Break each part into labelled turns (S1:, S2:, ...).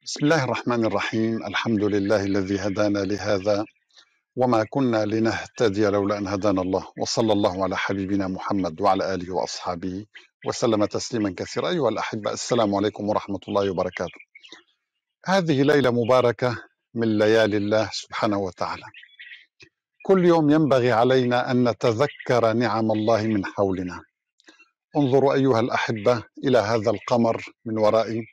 S1: بسم الله الرحمن الرحيم. الحمد لله الذي هدانا لهذا وما كنا لنهتدي لولا أن هدانا الله، وصلى الله على حبيبنا محمد وعلى آله وأصحابه وسلم تسليما كثيرا. أيها الأحبة، السلام عليكم ورحمة الله وبركاته. هذه ليلة مباركة من ليالي الله سبحانه وتعالى. كل يوم ينبغي علينا أن نتذكر نعم الله من حولنا. انظروا أيها الأحبة إلى هذا القمر من ورائي،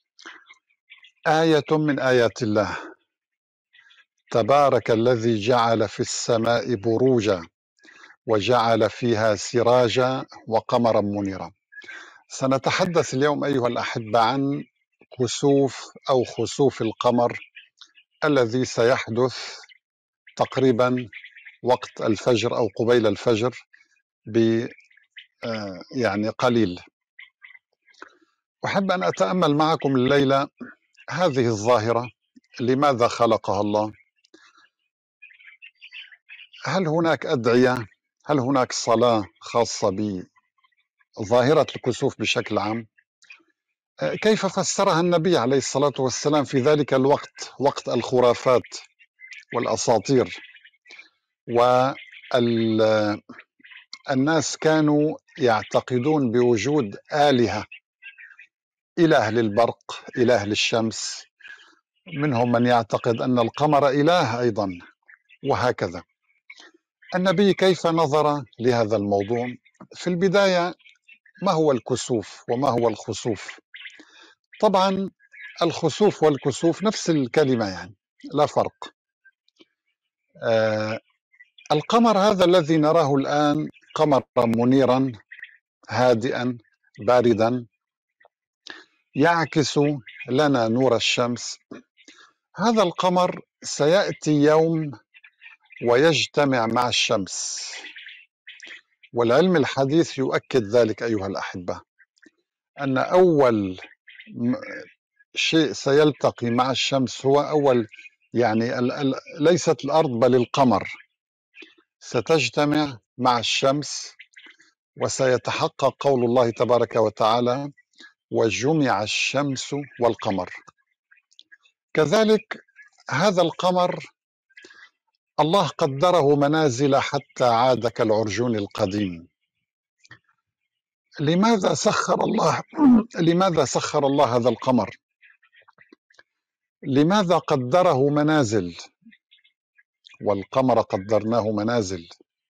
S1: آية من آيات الله. تبارك الذي جعل في السماء بروجا وجعل فيها سراجا وقمرا منيرا. سنتحدث اليوم أيها الأحبة عن كسوف أو خسوف القمر الذي سيحدث تقريبا وقت الفجر أو قبيل الفجر يعني قليل. أحب أن أتأمل معكم الليلة هذه الظاهرة، لماذا خلقها الله؟ هل هناك أدعية؟ هل هناك صلاة خاصة بظاهرة الكسوف بشكل عام؟ كيف فسرها النبي عليه الصلاة والسلام في ذلك الوقت، وقت الخرافات والأساطير؟ والناس كانوا يعتقدون بوجود آلهة، إله للبرق، إله للشمس، منهم من يعتقد أن القمر إله أيضا، وهكذا. النبي كيف نظر لهذا الموضوع؟ في البداية، ما هو الكسوف وما هو الخسوف؟ طبعا الخسوف والكسوف نفس الكلمة، يعني لا فرق. القمر هذا الذي نراه الآن قمرا منيرا هادئا باردا يعكس لنا نور الشمس. هذا القمر سيأتي يوم ويجتمع مع الشمس، والعلم الحديث يؤكد ذلك أيها الأحبة، أن أول شيء سيلتقي مع الشمس هو يعني ليست الأرض بل القمر ستجتمع مع الشمس، وسيتحقق قول الله تبارك وتعالى: وجمع الشمس والقمر. كذلك هذا القمر الله قدره منازل حتى عاد كالعرجون القديم. لماذا سخر الله هذا القمر؟ لماذا قدره منازل؟ والقمر قدرناه منازل.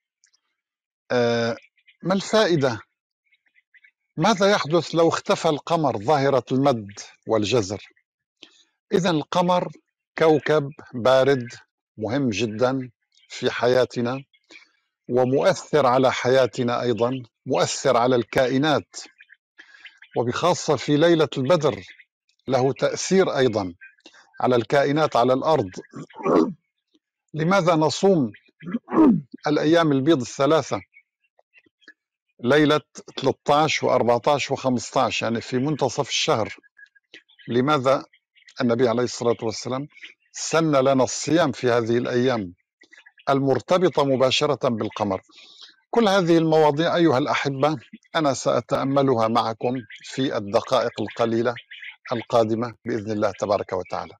S1: ما الفائدة؟ ماذا يحدث لو اختفى القمر، ظاهرة المد والجزر؟ إذن القمر كوكب بارد مهم جدا في حياتنا، ومؤثر على حياتنا أيضا، مؤثر على الكائنات، وبخاصة في ليلة البدر له تأثير أيضا على الكائنات على الأرض. لماذا نصوم الأيام البيض الثلاثة، ليلة 13 و14 و15، يعني في منتصف الشهر؟ لماذا النبي عليه الصلاة والسلام سن لنا الصيام في هذه الأيام المرتبطة مباشرة بالقمر؟ كل هذه المواضيع أيها الأحبة أنا سأتأملها معكم في الدقائق القليلة القادمة بإذن الله تبارك وتعالى.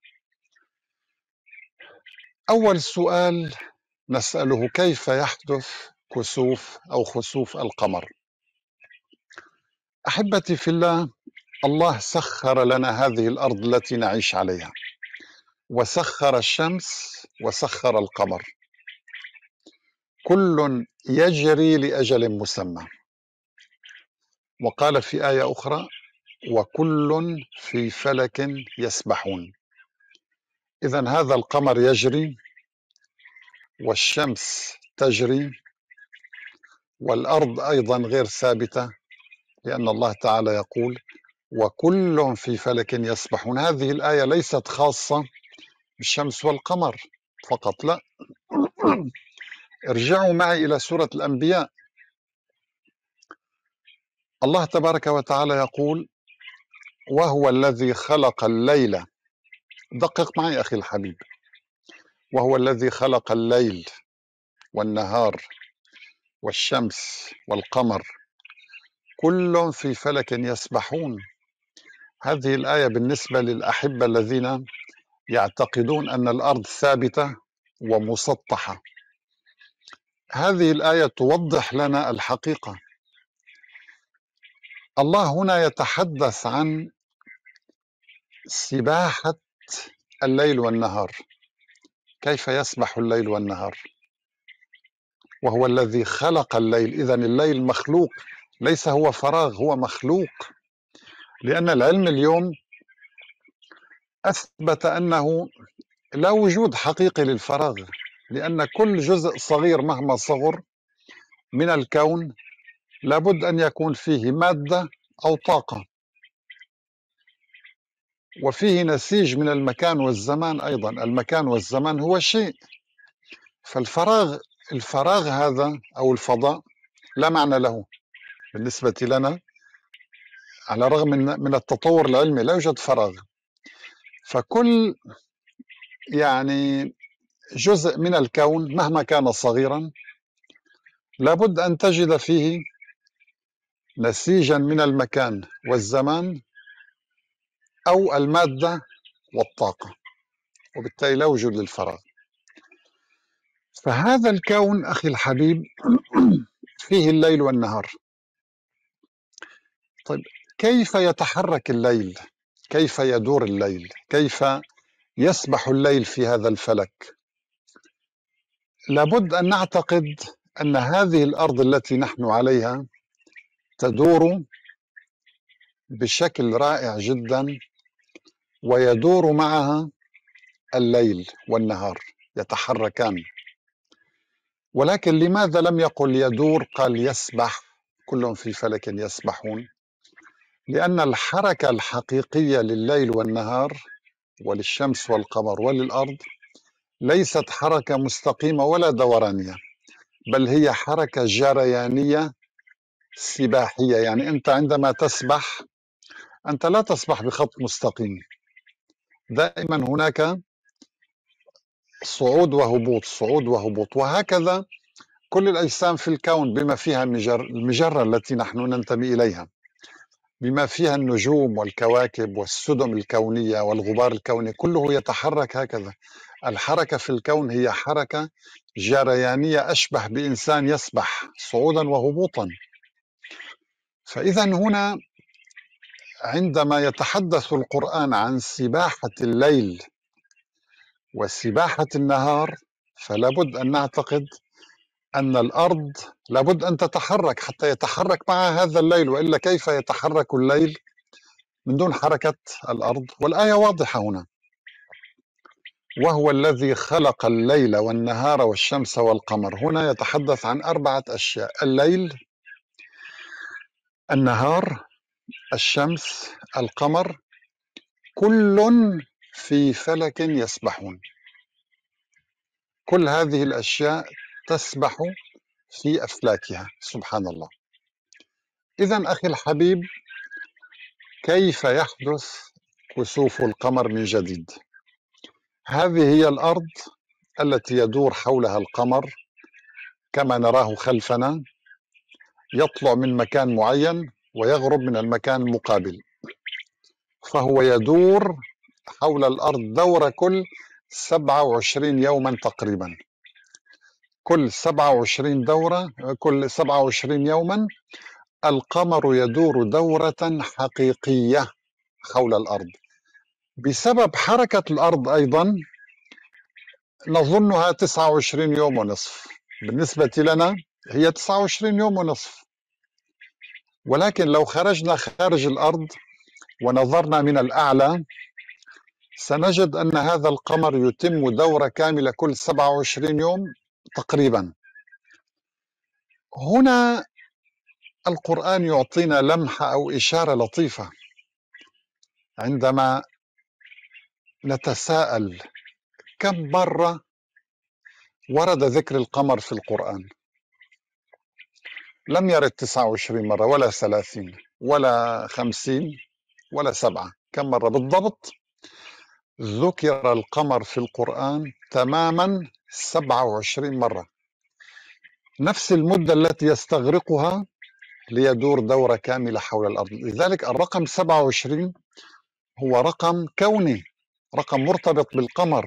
S1: أول سؤال نسأله: كيف يحدث كسوف أو خسوف القمر؟ أحبتي في الله، الله سخر لنا هذه الأرض التي نعيش عليها، وسخر الشمس وسخر القمر، كل يجري لأجل مسمى. وقال في آية أخرى: وكل في فلك يسبحون. إذن هذا القمر يجري، والشمس تجري، والأرض أيضا غير ثابتة، لأن الله تعالى يقول: وكل في فلك يسبحون. هذه الآية ليست خاصة بالشمس والقمر فقط، لا. ارجعوا معي إلى سورة الأنبياء. الله تبارك وتعالى يقول: وهو الذي خلق الليل، دقق معي أخي الحبيب، وهو الذي خلق الليل والنهار والشمس والقمر كل في فلك يسبحون. هذه الآية بالنسبة للأحبة الذين يعتقدون أن الأرض ثابتة ومسطحة، هذه الآية توضح لنا الحقيقة. الله هنا يتحدث عن سباحة الليل والنهار، كيف يسبح الليل والنهار، وهو الذي خلق الليل. إذن الليل مخلوق، ليس هو فراغ، هو مخلوق، لأن العلم اليوم أثبت أنه لا وجود حقيقي للفراغ، لأن كل جزء صغير مهما صغر من الكون لابد أن يكون فيه مادة أو طاقة، وفيه نسيج من المكان والزمان أيضا. المكان والزمان هو شيء، فالفراغ هذا أو الفضاء لا معنى له بالنسبة لنا، على الرغم من التطور العلمي لا يوجد فراغ. فكل يعني جزء من الكون مهما كان صغيرا لابد أن تجد فيه نسيجا من المكان والزمان أو المادة والطاقة، وبالتالي لا وجود للفراغ. فهذا الكون أخي الحبيب فيه الليل والنهار. طيب كيف يتحرك الليل؟ كيف يدور الليل؟ كيف يسبح الليل في هذا الفلك؟ لابد أن نعتقد أن هذه الأرض التي نحن عليها تدور بشكل رائع جدا، ويدور معها الليل والنهار يتحركان. ولكن لماذا لم يقل يدور، قال يسبح؟ كلهم في فلك يسبحون، لأن الحركة الحقيقية لليل والنهار وللشمس والقمر وللأرض ليست حركة مستقيمة ولا دورانية، بل هي حركة جريانية سباحية. يعني أنت عندما تسبح أنت لا تسبح بخط مستقيم، دائما هناك صعود وهبوط، صعود وهبوط، وهكذا كل الأجسام في الكون بما فيها المجرة التي نحن ننتمي إليها، بما فيها النجوم والكواكب والسدم الكونية والغبار الكوني، كله يتحرك هكذا. الحركة في الكون هي حركة جريانية أشبه بإنسان يسبح صعودا وهبوطا. فإذا هنا عندما يتحدث القرآن عن سباحة الليل وسباحة النهار فلابد أن نعتقد أن الأرض لابد أن تتحرك حتى يتحرك معها هذا الليل، وإلا كيف يتحرك الليل من دون حركة الأرض؟ والآية واضحة هنا: وهو الذي خلق الليل والنهار والشمس والقمر. هنا يتحدث عن 4 أشياء: الليل، النهار، الشمس، القمر، كل في فلك يسبحون. كل هذه الأشياء تسبح في أفلاكها، سبحان الله. إذن أخي الحبيب، كيف يحدث كسوف القمر من جديد؟ هذه هي الأرض التي يدور حولها القمر كما نراه خلفنا، يطلع من مكان معين ويغرب من المكان المقابل، فهو يدور حول الأرض دورة كل 27 يوما تقريبا. كل 27 دورة، كل 27 يوما القمر يدور دورة حقيقية حول الأرض. بسبب حركة الأرض أيضا نظنها 29 يوم ونصف، بالنسبة لنا هي 29 يوم ونصف، ولكن لو خرجنا خارج الأرض ونظرنا من الأعلى سنجد أن هذا القمر يتم دورة كاملة كل 27 يوم تقريبا. هنا القرآن يعطينا لمحة أو إشارة لطيفة عندما نتساءل: كم مرة ورد ذكر القمر في القرآن؟ لم يرد 29 مرة ولا 30 ولا 50 ولا 7. كم مرة بالضبط؟ ذكر القمر في القرآن تماما 27 مرة، نفس المدة التي يستغرقها ليدور دورة كاملة حول الأرض. لذلك الرقم 27 هو رقم كوني، رقم مرتبط بالقمر.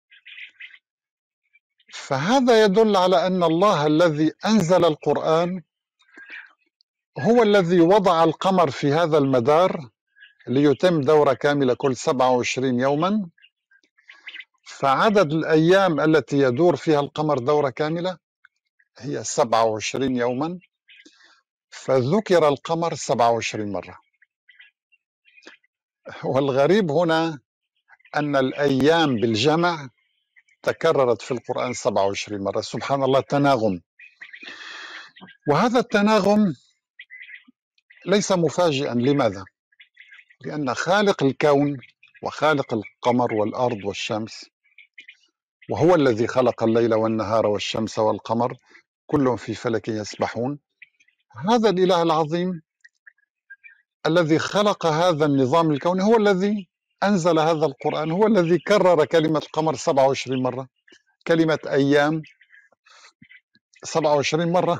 S1: فهذا يدل على أن الله الذي أنزل القرآن هو الذي وضع القمر في هذا المدار ليتم دورة كاملة كل 27 يوما. فعدد الأيام التي يدور فيها القمر دورة كاملة هي 27 يوما، فذكر القمر 27 مرة. والغريب هنا أن الأيام بالجمع تكررت في القرآن 27 مرة. سبحان الله، تناغم. وهذا التناغم ليس مفاجئا. لماذا؟ لأن خالق الكون وخالق القمر والأرض والشمس، وهو الذي خلق الليل والنهار والشمس والقمر كلهم في فلك يسبحون، هذا الإله العظيم الذي خلق هذا النظام الكوني هو الذي أنزل هذا القرآن، هو الذي كرر كلمة القمر 27 مرة، كلمة أيام 27 مرة.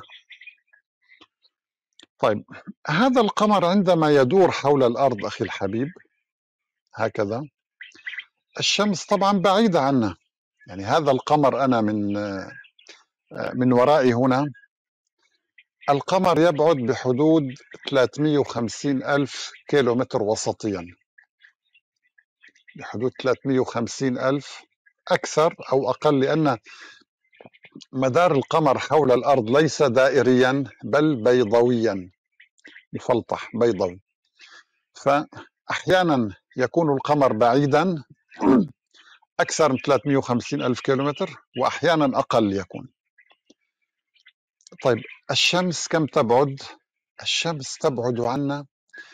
S1: طيب، هذا القمر عندما يدور حول الأرض أخي الحبيب هكذا، الشمس طبعا بعيدة عنا. يعني هذا القمر أنا من ورائي هنا، القمر يبعد بحدود 350 ألف كيلومتر وسطيا، بحدود 350 ألف، أكثر أو أقل، لأن مدار القمر حول الأرض ليس دائريا بل بيضويا، مفلطح بيضوي. فأحيانا يكون القمر بعيدا أكثر من 350 ألف كيلومتر، وأحيانا أقل يكون. طيب، الشمس كم تبعد؟ الشمس تبعد عنا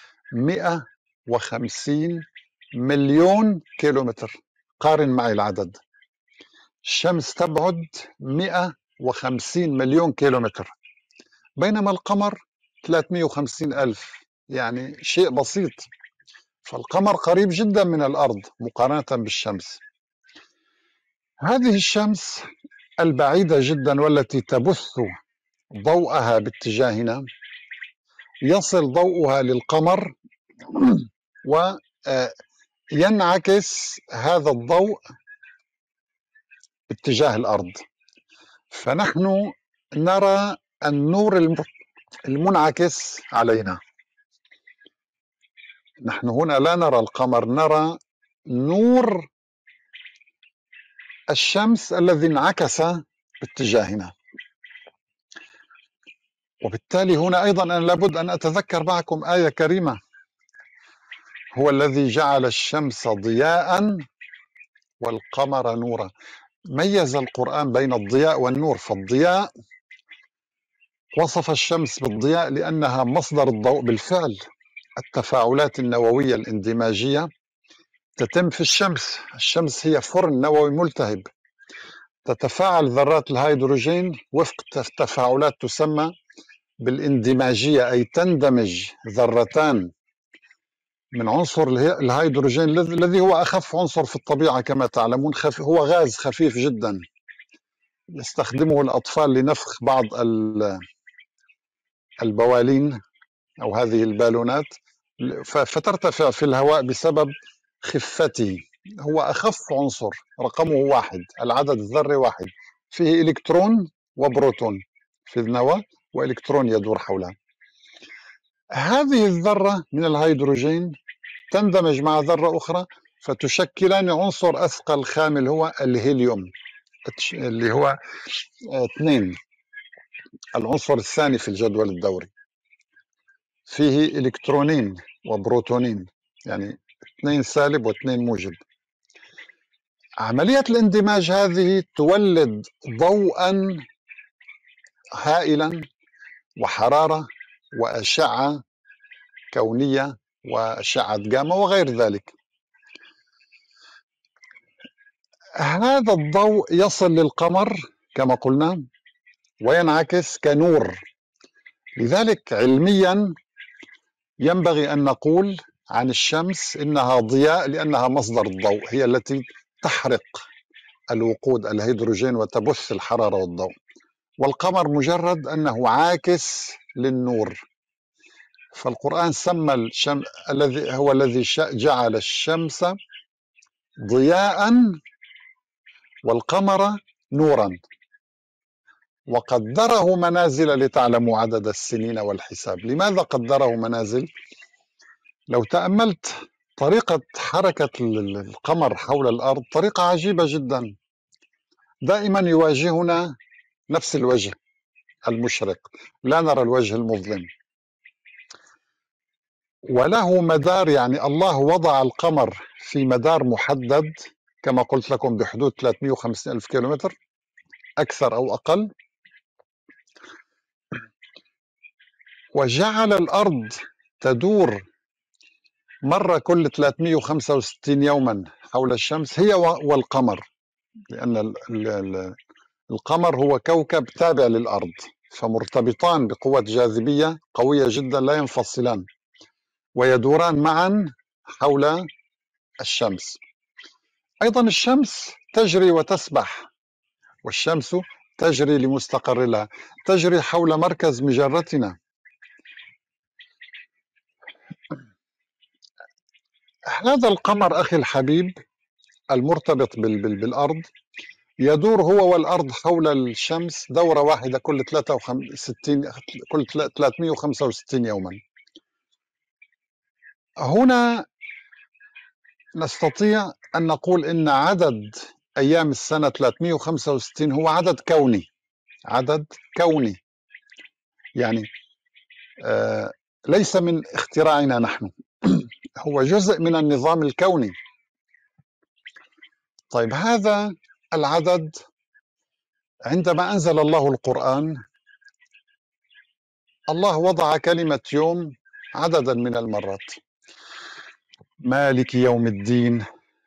S1: 150 مليون كيلومتر. قارن معي العدد، الشمس تبعد 150 مليون كيلومتر، بينما القمر 350 ألف، يعني شيء بسيط. فالقمر قريب جدا من الأرض مقارنة بالشمس. هذه الشمس البعيدة جدا والتي تبث ضوءها باتجاهنا، يصل ضوءها للقمر وينعكس هذا الضوء باتجاه الأرض، فنحن نرى النور المنعكس علينا. نحن هنا لا نرى القمر، نرى نور الشمس الذي انعكس باتجاهنا. وبالتالي هنا أيضا أنا لابد أن أتذكر معكم آية كريمة: هو الذي جعل الشمس ضياء والقمر نورا. ميز القرآن بين الضياء والنور. فالضياء وصف الشمس بالضياء لأنها مصدر الضوء. بالفعل التفاعلات النووية الاندماجية تتم في الشمس. الشمس هي فرن نووي ملتهب، تتفاعل ذرات الهيدروجين وفق تفاعلات تسمى بالاندماجية، أي تندمج ذرتان من عنصر الهيدروجين الذي هو أخف عنصر في الطبيعة كما تعلمون. هو غاز خفيف جدا يستخدمه الأطفال لنفخ بعض البوالين أو هذه البالونات، فترتفع في الهواء بسبب خفته. هو أخف عنصر، رقمه واحد، العدد الذري واحد، فيه إلكترون وبروتون في النواة وإلكترون يدور حولها. هذه الذرة من الهيدروجين تندمج مع ذرة أخرى فتشكلان عنصر أثقل خامل هو الهيليوم، اللي هو 2، العنصر الثاني في الجدول الدوري. فيه إلكترونين وبروتونين، يعني 2 سالب و2 موجب. عملية الاندماج هذه تولد ضوءا هائلا وحرارة وأشعة كونية وأشعة جاما وغير ذلك. هذا الضوء يصل للقمر كما قلنا وينعكس كنور. لذلك علميا ينبغي أن نقول عن الشمس إنها ضياء لأنها مصدر الضوء، هي التي تحرق الوقود الهيدروجين وتبث الحرارة والضوء. والقمر مجرد أنه عاكس للنور. فالقرآن سمى الذي هو الذي جعل الشمس ضياء والقمر نورا، وقدره منازل لتعلموا عدد السنين والحساب. لماذا قدره منازل؟ لو تأملت طريقة حركة القمر حول الأرض طريقة عجيبة جدا، دائما يواجهنا نفس الوجه المشرق، لا نرى الوجه المظلم، وله مدار. يعني الله وضع القمر في مدار محدد كما قلت لكم بحدود 350 ألف كيلومتر أكثر أو أقل، وجعل الأرض تدور مرة كل 365 يوما حول الشمس هي والقمر، لأن القمر هو كوكب تابع للأرض، فمرتبطان بقوة جاذبية قوية جدا لا ينفصلان، ويدوران معا حول الشمس. أيضا الشمس تجري وتسبح، والشمس تجري لمستقر لها، تجري حول مركز مجرتنا. هذا القمر أخي الحبيب المرتبط بالأرض يدور هو والأرض حول الشمس دورة واحدة كل 365 يوما. هنا نستطيع أن نقول إن عدد أيام السنة 365 هو عدد كوني، عدد كوني، يعني ليس من اختراعنا نحن، هو جزء من النظام الكوني. طيب هذا العدد عندما أنزل الله القرآن، الله وضع كلمة يوم عددا من المرات: مالك يوم الدين،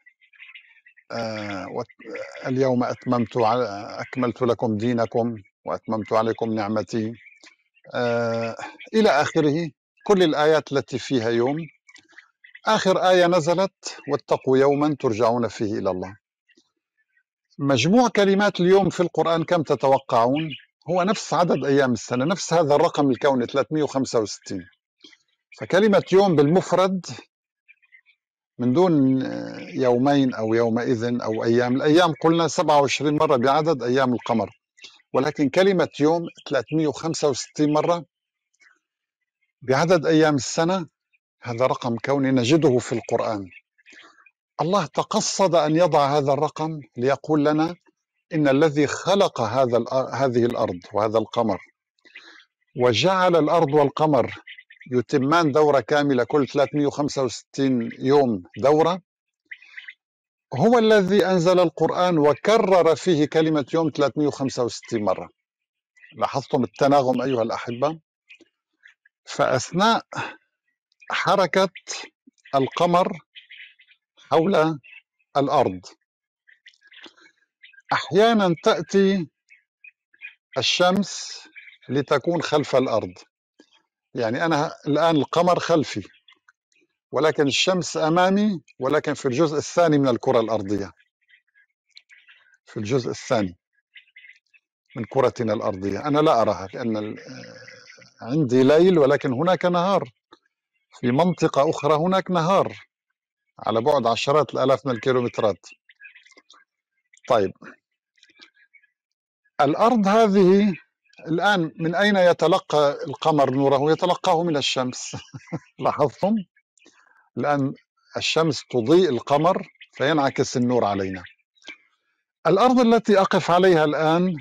S1: اليوم أكملت لكم دينكم وأتممت عليكم نعمتي، إلى آخره. كل الآيات التي فيها يوم. آخر آية نزلت: واتقوا يوما ترجعون فيه إلى الله. مجموع كلمات اليوم في القرآن كم تتوقعون؟ هو نفس عدد أيام السنة، نفس هذا الرقم الكوني 365. فكلمة يوم بالمفرد من دون يومين أو يومئذ أو أيام، الأيام قلنا 27 مرة بعدد أيام القمر، ولكن كلمة يوم 365 مرة بعدد أيام السنة. هذا رقم كوني نجده في القرآن. الله تقصد أن يضع هذا الرقم ليقول لنا إن الذي خلق هذه الأرض وهذا القمر، وجعل الأرض والقمر يتمان دورة كاملة كل 365 يوم دورة، هو الذي أنزل القرآن وكرر فيه كلمة يوم 365 مرة. لاحظتم التناغم أيها الأحبة؟ فأثناء حركة القمر حول الأرض أحيانا تأتي الشمس لتكون خلف الأرض، يعني أنا الآن القمر خلفي ولكن الشمس أمامي، ولكن في الجزء الثاني من الكرة الأرضية، في الجزء الثاني من كرتنا الأرضية. أنا لا أراها لأن عندي ليل، ولكن هناك نهار. في منطقة أخرى هناك نهار على بعد عشرات الآلاف من الكيلومترات. طيب الأرض هذه الآن من أين يتلقى القمر نوره؟ يتلقاه من الشمس. لاحظتم؟ الآن الشمس تضيء القمر فينعكس النور علينا. الأرض التي أقف عليها الآن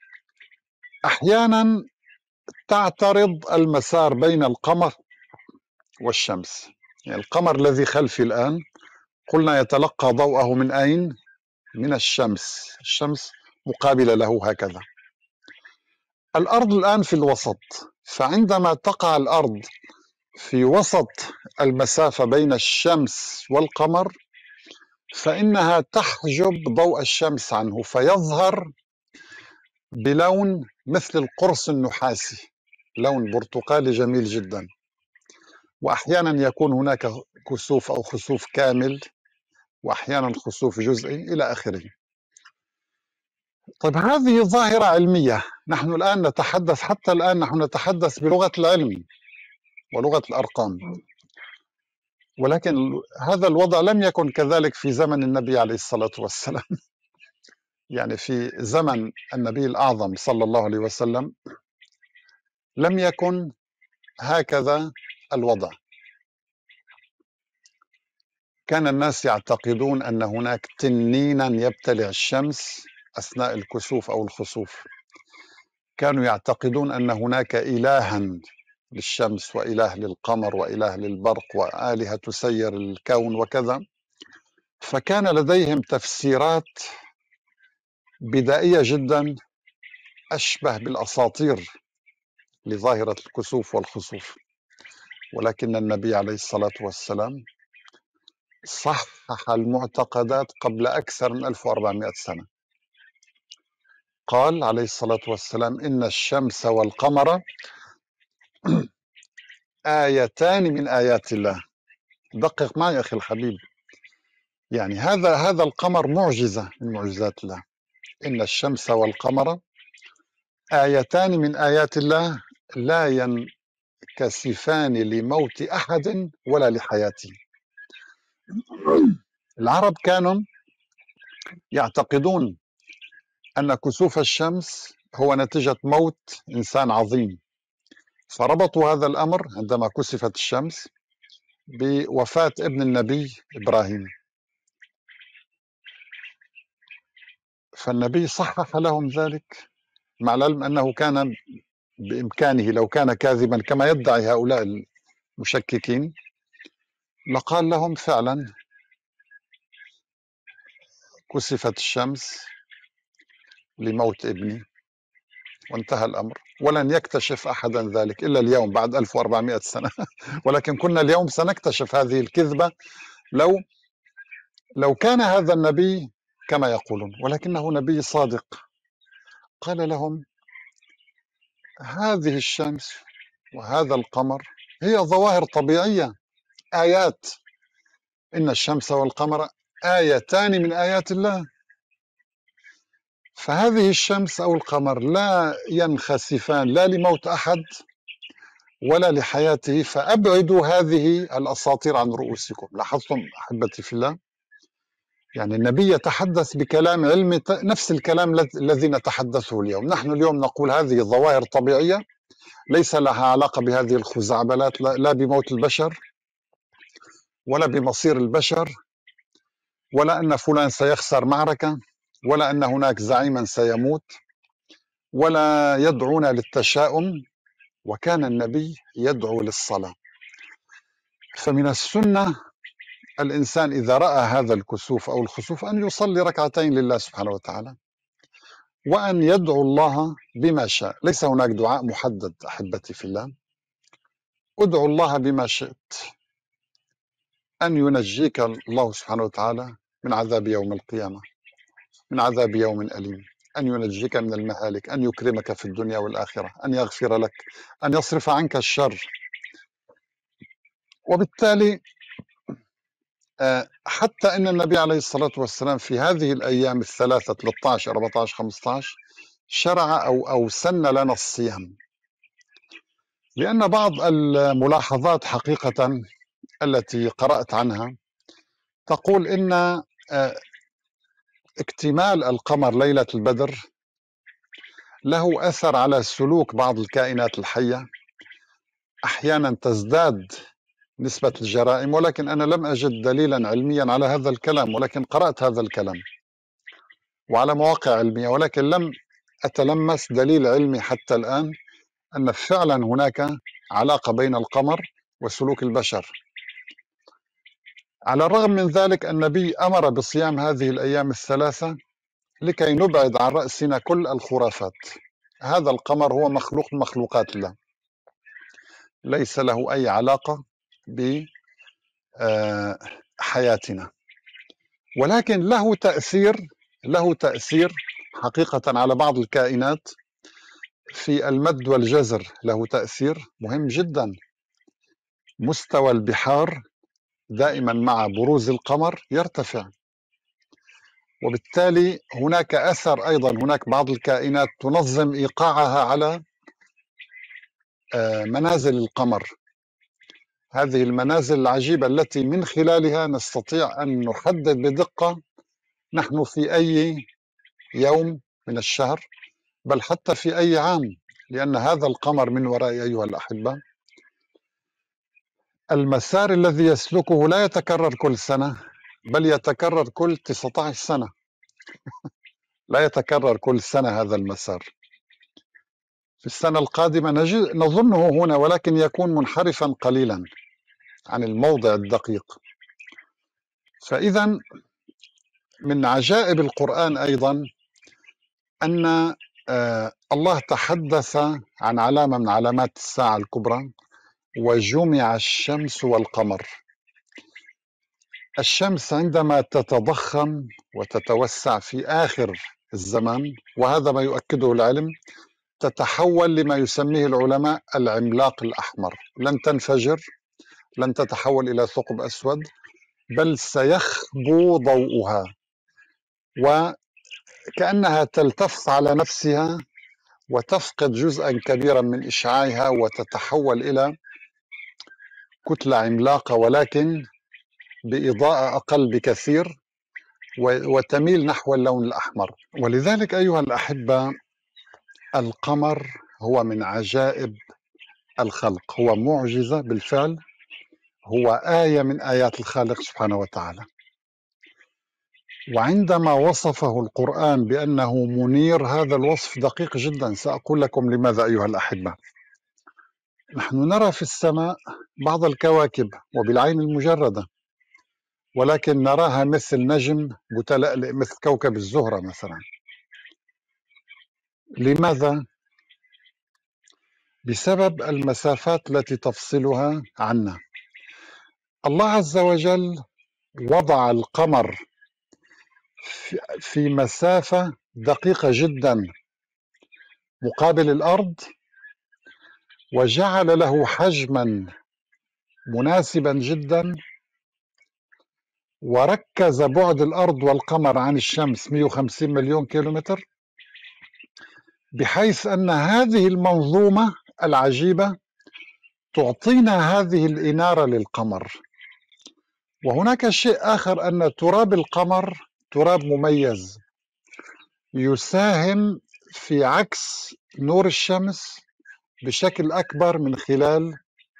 S1: أحيانا تعترض المسار بين القمر والشمس. يعني القمر الذي خلفي الآن قلنا يتلقى ضوءه من أين؟ من الشمس. الشمس مقابلة له هكذا. الأرض الآن في الوسط، فعندما تقع الأرض في وسط المسافة بين الشمس والقمر فإنها تحجب ضوء الشمس عنه، فيظهر بلون مثل القرص النحاسي، لون برتقالي جميل جدا. وأحيانا يكون هناك كسوف أو خسوف كامل، وأحيانا خسوف جزئي إلى آخره. طيب هذه ظاهرة علمية، نحن الآن نتحدث، حتى الآن نحن نتحدث بلغة العلم. ولغة الأرقام. ولكن هذا الوضع لم يكن كذلك في زمن النبي عليه الصلاة والسلام. يعني في زمن النبي الأعظم صلى الله عليه وسلم لم يكن هكذا الوضع. كان الناس يعتقدون أن هناك تنينا يبتلع الشمس أثناء الكسوف أو الخسوف. كانوا يعتقدون أن هناك إلها للشمس وإله للقمر وإله للبرق وآلهة تسير الكون وكذا. فكان لديهم تفسيرات بدائية جدا أشبه بالأساطير لظاهرة الكسوف والخسوف. ولكن النبي عليه الصلاة والسلام صحح المعتقدات قبل أكثر من 1400 سنة. قال عليه الصلاة والسلام: إن الشمس والقمر آيتان من آيات الله. دقق معي أخي الحبيب، يعني هذا القمر معجزة من معجزات الله. إن الشمس والقمر آيتان من آيات الله لا ينكسفان لموت أحد ولا لحياته. العرب كانوا يعتقدون أن كسوف الشمس هو نتيجة موت إنسان عظيم، فربطوا هذا الأمر عندما كسفت الشمس بوفاة ابن النبي إبراهيم. فالنبي صحح لهم ذلك، مع العلم أنه كان بإمكانه لو كان كاذبا كما يدعي هؤلاء المشككين لقال لهم فعلا كسفت الشمس لموت ابني وانتهى الأمر، ولن يكتشف أحدا ذلك إلا اليوم بعد 1400 سنة. ولكن كنا اليوم سنكتشف هذه الكذبة لو كان هذا النبي كما يقولون، ولكنه نبي صادق. قال لهم: هذه الشمس وهذا القمر هي ظواهر طبيعية، آيات. إن الشمس والقمر آيتان من آيات الله. فهذه الشمس أو القمر لا ينخسفان لا لموت أحد ولا لحياته، فأبعدوا هذه الأساطير عن رؤوسكم. لاحظتم أحبتي في الله؟ يعني النبي يتحدث بكلام علمي نفس الكلام الذي نتحدثه اليوم. نحن اليوم نقول هذه ظواهر طبيعية ليس لها علاقة بهذه الخزعبلات، لا بموت البشر ولا بمصير البشر، ولا أن فلان سيخسر معركة، ولا أن هناك زعيما سيموت، ولا يدعون للتشاؤم. وكان النبي يدعو للصلاة. فمن السنة الإنسان إذا رأى هذا الكسوف أو الخسوف أن يصلي ركعتين لله سبحانه وتعالى، وأن يدعو الله بما شاء. ليس هناك دعاء محدد أحبتي في الله. ادعو الله بما شئت، أن ينجيك الله سبحانه وتعالى من عذاب يوم القيامة، من عذاب يوم أليم، أن ينجيك من المهالك، أن يكرمك في الدنيا والآخرة، أن يغفر لك، أن يصرف عنك الشر. وبالتالي حتى أن النبي عليه الصلاة والسلام في هذه الأيام الثلاثة 13 14 15 شرع أو سن لنا الصيام، لأن بعض الملاحظات حقيقة التي قرأت عنها تقول إن اكتمال القمر ليلة البدر له أثر على سلوك بعض الكائنات الحية. أحيانا تزداد نسبة الجرائم، ولكن أنا لم أجد دليلا علميا على هذا الكلام، ولكن قرأت هذا الكلام وعلى مواقع علمية، ولكن لم أتلمس دليل علمي حتى الآن أن فعلا هناك علاقة بين القمر وسلوك البشر. على الرغم من ذلك النبي أمر بصيام هذه الأيام الثلاثة لكي نبعد عن رأسنا كل الخرافات. هذا القمر هو مخلوق من مخلوقات الله، ليس له أي علاقة بحياتنا، ولكن له تأثير حقيقة على بعض الكائنات في المد والجزر. له تأثير مهم جدا. مستوى البحار دائما مع بروز القمر يرتفع، وبالتالي هناك أثر أيضا. هناك بعض الكائنات تنظم إيقاعها على منازل القمر، هذه المنازل العجيبة التي من خلالها نستطيع أن نحدد بدقة نحن في أي يوم من الشهر، بل حتى في أي عام، لأن هذا القمر من وراء أيها الأحبة المسار الذي يسلكه لا يتكرر كل سنة، بل يتكرر كل 19 سنة. لا يتكرر كل سنة هذا المسار. في السنة القادمة نظنه هنا، ولكن يكون منحرفا قليلا عن الموضع الدقيق. فإذا من عجائب القرآن أيضا أن الله تحدث عن علامة من علامات الساعة الكبرى: وجمع الشمس والقمر. الشمس عندما تتضخم وتتوسع في آخر الزمان، وهذا ما يؤكده العلم، تتحول لما يسميه العلماء العملاق الأحمر. لن تنفجر، لن تتحول إلى ثقب أسود، بل سيخبو ضوءها، وكأنها تلتف على نفسها وتفقد جزءا كبيرا من إشعاعها وتتحول إلى كتلة عملاقة، ولكن بإضاءة أقل بكثير، وتميل نحو اللون الأحمر. ولذلك أيها الأحبة القمر هو من عجائب الخلق، هو معجزة بالفعل، هو آية من آيات الخالق سبحانه وتعالى. وعندما وصفه القرآن بأنه منير، هذا الوصف دقيق جدا. سأقول لكم لماذا أيها الأحبة. نحن نرى في السماء بعض الكواكب وبالعين المجردة، ولكن نراها مثل نجم متلألئ، مثل كوكب الزهرة مثلا. لماذا؟ بسبب المسافات التي تفصلها عنا. الله عز وجل وضع القمر في مسافة دقيقة جدا مقابل الأرض، وجعل له حجما مناسبا جدا، وركز بعد الأرض والقمر عن الشمس 150 مليون كيلومتر، بحيث أن هذه المنظومة العجيبة تعطينا هذه الإنارة للقمر. وهناك شيء آخر، أن تراب القمر تراب مميز، يساهم في عكس نور الشمس بشكل أكبر من خلال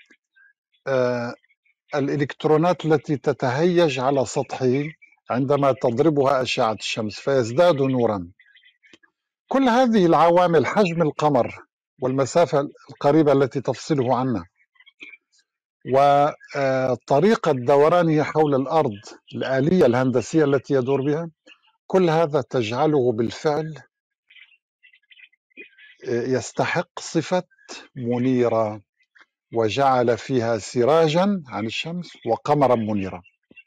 S1: الإلكترونات التي تتهيج على سطحه عندما تضربها أشعة الشمس فيزداد نورا. كل هذه العوامل، حجم القمر والمسافة القريبة التي تفصله عنا، وطريقة دورانه حول الأرض، الآلية الهندسية التي يدور بها، كل هذا تجعله بالفعل يستحق صفة منيرة، وجعل فيها سراجا عن الشمس وقمرا منيرا.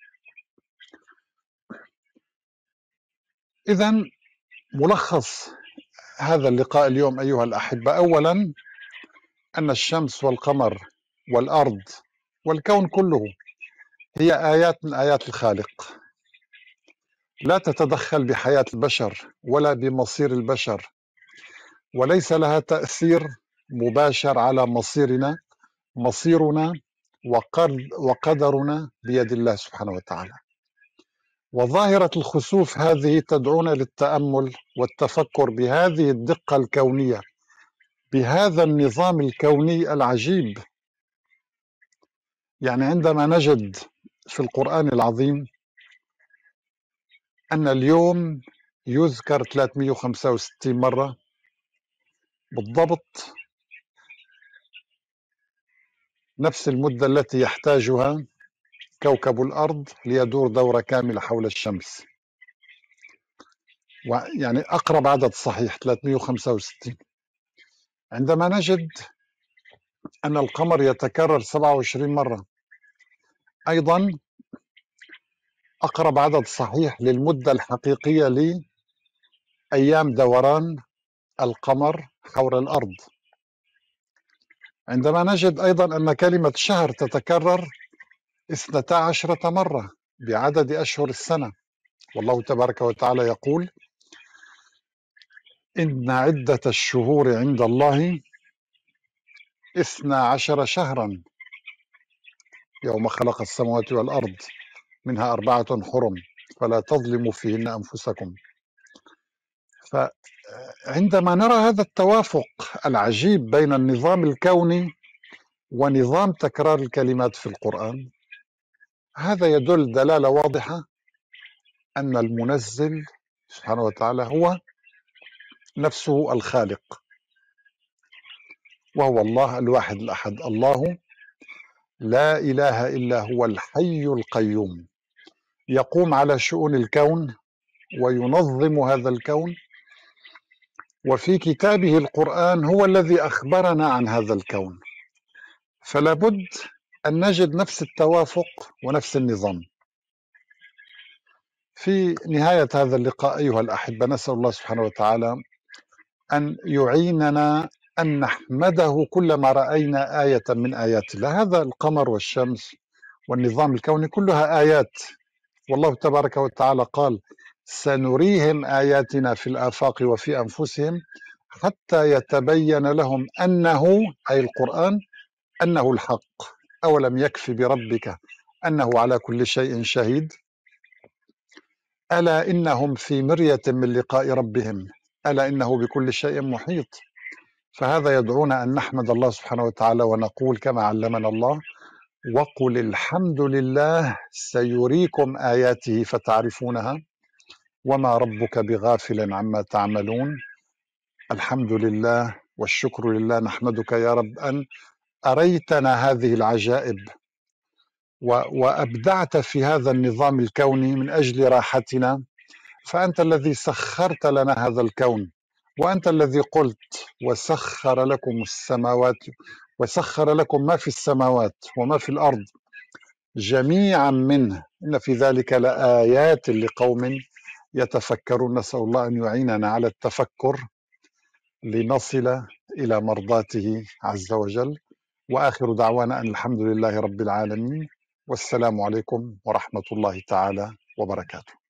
S1: إذن ملخص هذا اللقاء اليوم أيها الأحبة: أولا أن الشمس والقمر والأرض والكون كله هي آيات من آيات الخالق، لا تتدخل بحياة البشر ولا بمصير البشر، وليس لها تأثير مباشر على مصيرنا. مصيرنا وقدرنا بيد الله سبحانه وتعالى. وظاهرة الخسوف هذه تدعونا للتأمل والتفكر بهذه الدقة الكونية، بهذا النظام الكوني العجيب. يعني عندما نجد في القرآن العظيم أن اليوم يذكر 365 مرة بالضبط، نفس المدة التي يحتاجها كوكب الأرض ليدور دورة كاملة حول الشمس، يعني أقرب عدد صحيح 365. عندما نجد أن القمر يتكرر 27 مرة، أيضا أقرب عدد صحيح للمدة الحقيقية لأيام دوران القمر حول الأرض. عندما نجد أيضا أن كلمة شهر تتكرر 12 مرة بعدد أشهر السنة، والله تبارك وتعالى يقول: إن عدة الشهور عند الله 12 شهرا يوم خلق السماوات والأرض منها 4 حرم فلا تظلموا فيهن أنفسكم. فعندما نرى هذا التوافق العجيب بين النظام الكوني ونظام تكرار الكلمات في القرآن، هذا يدل دلالة واضحة أن المنزل سبحانه وتعالى هو نفسه الخالق، وهو الله الواحد الأحد، الله لا إله إلا هو الحي القيوم، يقوم على شؤون الكون وينظم هذا الكون، وفي كتابه القرآن هو الذي أخبرنا عن هذا الكون. فلا بد أن نجد نفس التوافق ونفس النظام. في نهاية هذا اللقاء أيها الأحبة، نسأل الله سبحانه وتعالى أن يعيننا أن نحمده كلما رأينا آية من آيات الله. هذا القمر والشمس والنظام الكوني كلها آيات، والله تبارك وتعالى قال: سنريهم آياتنا في الآفاق وفي أنفسهم حتى يتبين لهم أنه، أي القرآن، أنه الحق. أولم يكف بربك أنه على كل شيء شهيد؟ ألا إنهم في مرية من لقاء ربهم ألا إنه بكل شيء محيط. فهذا يدعونا أن نحمد الله سبحانه وتعالى ونقول كما علمنا الله: وقل الحمد لله سيريكم آياته فتعرفونها وما ربك بغافل عما تعملون. الحمد لله والشكر لله، نحمدك يا رب أن أريتنا هذه العجائب وأبدعت في هذا النظام الكوني من أجل راحتنا. فأنت الذي سخرت لنا هذا الكون، وأنت الذي قلت: وسخر لكم السماوات وسخر لكم ما في السماوات وما في الأرض جميعا منه إن في ذلك لآيات لقوم يتفكرون. نسأل الله أن يعيننا على التفكر لنصل إلى مرضاته عز وجل. وآخر دعوانا أن الحمد لله رب العالمين، والسلام عليكم ورحمة الله تعالى وبركاته.